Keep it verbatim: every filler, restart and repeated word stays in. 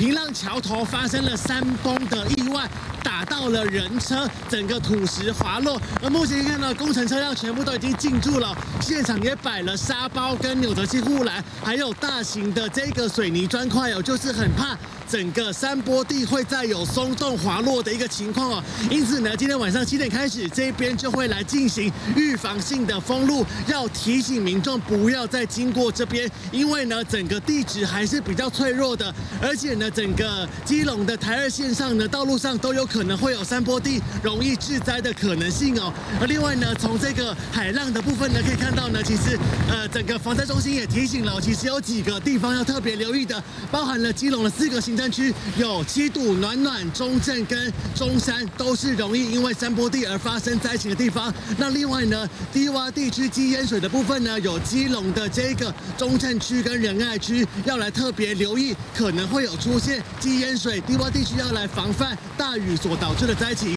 平浪桥头发生了山崩的意外，打到了人车，整个土石滑落。而目前看到工程车辆全部都已经进驻了，现场也摆了沙包跟扭折器护栏，还有大型的这个水泥砖块哦，就是很怕整个山坡地会再有松动滑落的一个情况哦。因此呢，今天晚上七点开始，这边就会来进行预防性的封路，要提醒民众不要再经过这边，因为呢，整个地质还是比较脆弱的，而且呢，整个基隆的台二线上呢，道路上都有可能会有山坡地容易致灾的可能性哦。而另外呢，从这个海浪的部分呢，可以看到呢，其实呃，整个防灾中心也提醒了，其实有几个地方要特别留意的，包含了基隆的四个行政区，有七堵、暖暖、中正跟中山，都是容易因为山坡地而发生灾情的地方。那另外呢，低洼地区积淹水的部分呢，有基隆的这个中正区跟仁爱区，要来特别留意，可能会有出现积淹水，低洼地区要来防范大雨所导致的灾情。